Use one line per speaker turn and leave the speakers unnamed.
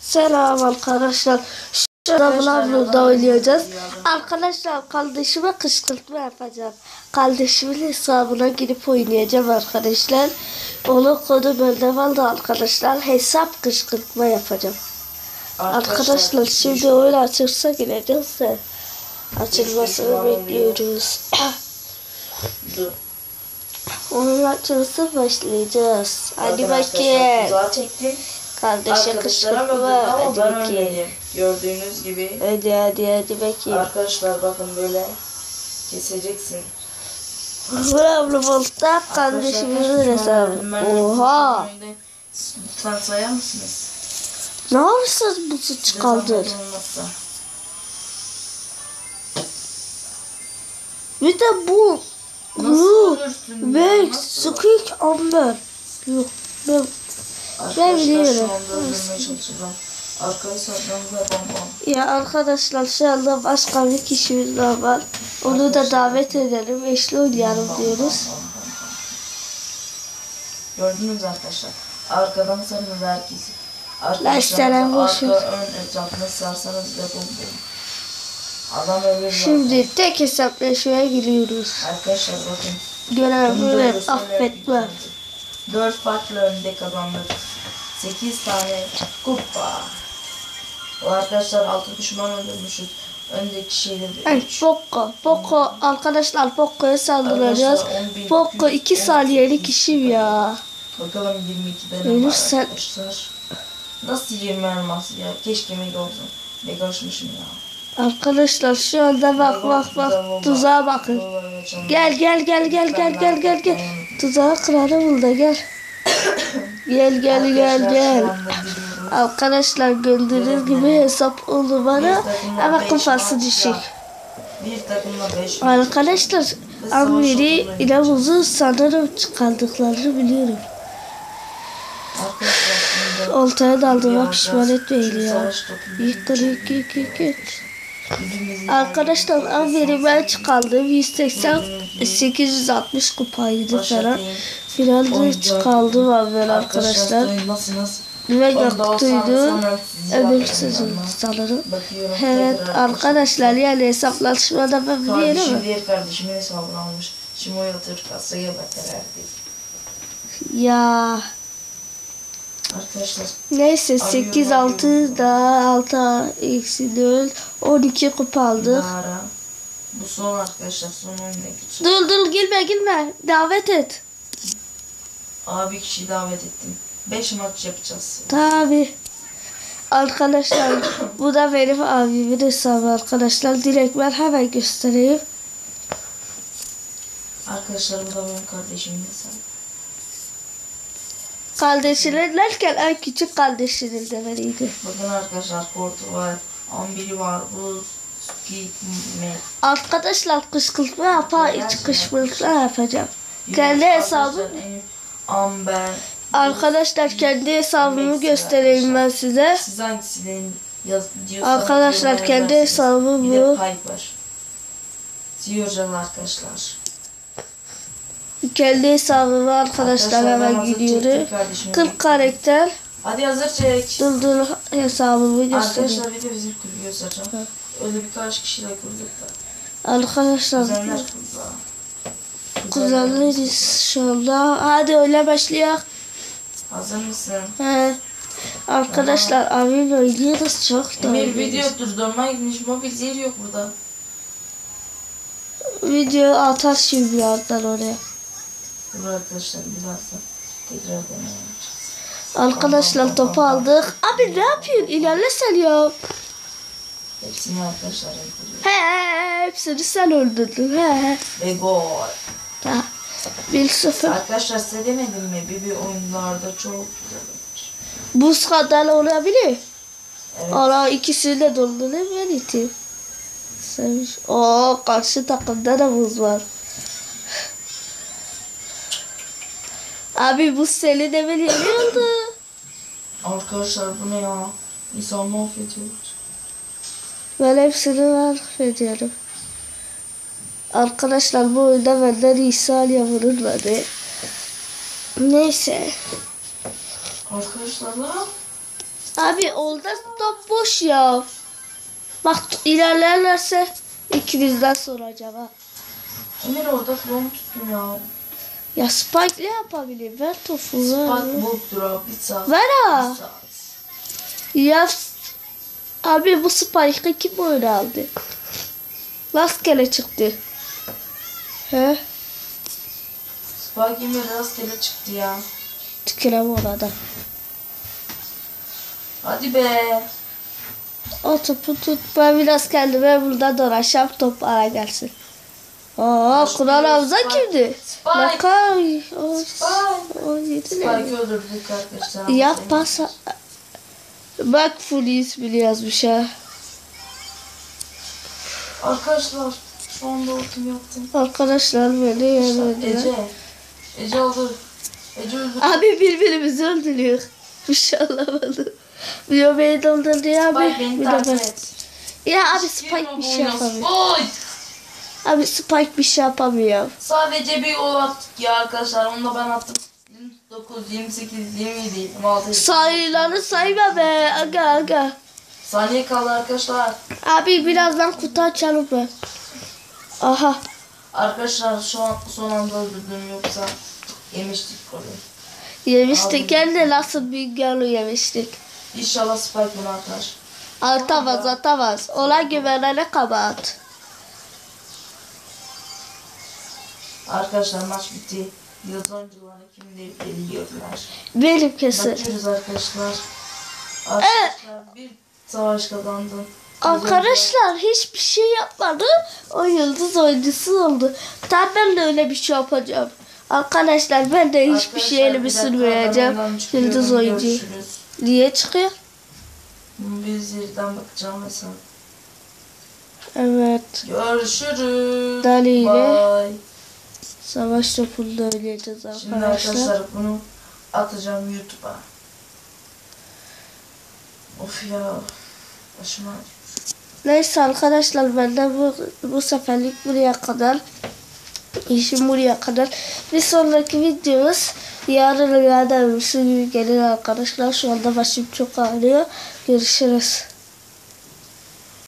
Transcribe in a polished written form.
Selam arkadaşlar. Şurada Blavlo'da oynayacağız. Arkadaşlar kardeşime kışkırtma yapacağım. Kardeşimin hesabına girip oynayacağım arkadaşlar. Onun kodu bende vardı arkadaşlar. Hesap kışkırtma yapacağım. Arkadaşlar şimdi oyun açılsa gireceğiz de. Açılmasını bekliyoruz. Oyun açılsa başlayacağız. Hadi bakayım. Kardeşe kışkırtma. Hadi bakayım.
Gördüğünüz gibi.
Hadi bakayım.
Arkadaşlar bakın böyle keseceksin.
Bravo Volta kardeşimizin hesabı. Oha.
Lütfen sayar mısınız?
Ne yapıyorsunuz bu suç kaldır? Bir de bu. Bu. Ve sıkık amber. Yok. Ben biliyorum. Ya arkadaşlar şu anda başka bir kişimiz daha var. Onu da davet edelim. Eşli oynayalım diyoruz.
Gördünüz arkadaşlar. Arkadan sarın herkesi.
Arkadaşlar
arka ön etrafını sarsanız yapın. Adam öyle.
Şimdi tek hesaplaşmaya giriyoruz.
Arkadaşlar bakın.
Görevler affetme.
4 farklı önde kazandık. 8 tane kupa. O arkadaşlar 6 düşman öldürmüşüz. Öndeki şeyleri.
Poco arkadaşlar Poco'ya saldıracağız. Poco 2 saniyelik işim ya.
Bakalım 22'den
ölürsen
arkadaşlar. Nasıl 20 elmas ya? Keşke mega olsun. Mega açmışım ya.
Arkadaşlar şu anda bak tuzağa bakın. Gel. Tuzağı kırarım burada gel. Gel. Arkadaşlar gördüğünüz gibi hesap oldu bana ama kafası düşük. Arkadaşlar Amir'i İnavuz'u sanırım çıkardıklarını biliyorum. Oltaya daldığıma pişman etmeyin ya. Yık. Arkadaşlar Amir'i ben çıkardım. 180 860 kupaydı falan. Finalde çıkardım Amir arkadaşlar. Mega kutuydu. Öbürsüzüm sanırım. Evet arkadaşlar yani hesaplaşmada ben biliyorum.
Şimdi kardeşimin hesabını almış. Şimdi o yatır kasaya bakar herkes.
Ya.
Arkadaşlar.
Neyse 8-6 daha 6 eksi 4 12 kupa aldık.
Bu son arkadaşlar son oyuna
Dur girme davet et.
Abi kişiyi davet ettim. 5 maç yapacağız.
Tabi. Arkadaşlar bu da benim abimin hesabı arkadaşlar. Direkt ben hemen göstereyim.
Arkadaşlar bu da benim kardeşimin hesabı.
Kardeşinin derken en küçük kardeşinin de veriydi.
Bakın arkadaşlar kortu var. 11'i var. Bu
arkadaşlar kışkırtma kışkırtma yapacağım. Kendi hesabım.
Amber.
Arkadaşlar kendi hesabımı göstereyim ben size.
Siz hangisini
arkadaşlar kendi hesabı bu.
Piper. Diyorcan arkadaşlar.
Kendi hesabımı arkadaşlar hemen gidiyorum. 40 karakter.
Hadi hazır çek.
Dur hesabımı göstereyim.
Arkadaşlar bir de bizim kulübü göstereceğim. Öyle birkaç kişiyle kurduk da.
Arkadaşlar.
Kuzenler kurdu.
Kuzenleriz şu anda. Hadi öyle başlayalım.
Hazır mısın?
He. Arkadaşlar abim oynuyoruz çok da.
Emir video durdurmaya gitmiş. Mobil yer yok burada.
Video atar şimdi birazdan oraya.
Dur arkadaşlar birazdan tekrar deney yapacağız.
Arkadaşlar topu aldık. Abi ne yapıyorsun? İlerle sen ya.
Hepsini arkadaşlar öldürüyor.
Hepsini sen öldürdün.
Ve gol.
1-0.
Arkadaşlar size demedim mi? Bir oyunlarda çok güzel olur.
Buz kadar olabilir.
Evet.
Ara ikisini de doldurdu ben itim. Oo karşı takımda da buz var. Abi bu seni de beni yeniyordu.
Arkadaşlar bu ne ya? İnsan mahvediyorlar.
Ben hepsini mahvediyorum. Arkadaşlar bu oyunda benden İsa'ya vurulmadı. Neyse.
Arkadaşlar lan.
Abi orada top boş ya. Bak ilerlerlerse ikinizden soracağım ha.
Emir orada klon tuttum ya.
Ya Spike ne yapabilir? Ver topu ver.
Bak boktur abi. Bir saat.
Ver ha.
Bir saat.
Ya abi bu Spike'ı kim öyle aldı? Rastgele çıktı. He?
Spike Emir rastgele çıktı ya.
Tükürem orada.
Hadi be.
O topu tut. Ben biraz kendime burada dolaşacağım. Top ara gelsin. Aa, Kur'an Havza kimdi?
Spike.
Bakay.
Spike.
O yedi ne?
Spike'ı öldürdük arkadaşlar.
Yap pas. Bak full ismini yazmış ha.
Arkadaşlar şu anda ultim yaptım.
Arkadaşlar beni yenildiler.
Ece öldür. Ece öldür.
Abi birbirimizi öldürüyor. İnşallah oldu. Diyor beni doldurdu abi.
Spike beni
Bir de
takip
ben.
et.
Ya abi Spike bir şey yapamıyor.
Oy!
Abi Spike bir şey yapamıyor.
Sadece bir gol attık ya arkadaşlar. Onu da ben attım. 29, 28, 27, 26.
Sayıları sayma be. Aga.
Saniye kaldı arkadaşlar.
Abi birazdan kutu açalım be. Aha.
Arkadaşlar şu an son anda öldürdüm yoksa yemiştik golü.
Yemiştik. Hem de nasıl bir gol yemiştik.
İnşallah Spike bunu atar.
Atamaz. Ona güvenene kabahat.
Arkadaşlar maç bitti. Yıldız oyuncuları kim deyip geliyorlar.
Benim kesin.
Bakıyoruz arkadaşlar. Arkadaşlar bir savaş kazandım.
Arkadaşlar hiçbir şey yapmadı. O yıldız oyuncusu oldu. Tabii ben de öyle bir şey yapacağım. Arkadaşlar ben de hiçbir şey elimi sürmeyeceğim. Yıldız oyuncu.
Görüşürüz.
Niye çıkıyor?
Bir zirden bakacağım mesela.
Evet.
Görüşürüz.
Dali ile
Bye.
savaş topunda oynayacağız
Şimdi
arkadaşlar.
arkadaşlar bunu atacağım YouTube'a. Of ya. Başıma.
Neyse arkadaşlar ben de bu seferlik buraya kadar. İşim buraya kadar. Bir sonraki videomuz yarın rüyada bir sürü gelir arkadaşlar. Şu anda başım çok ağrıyor. Görüşürüz.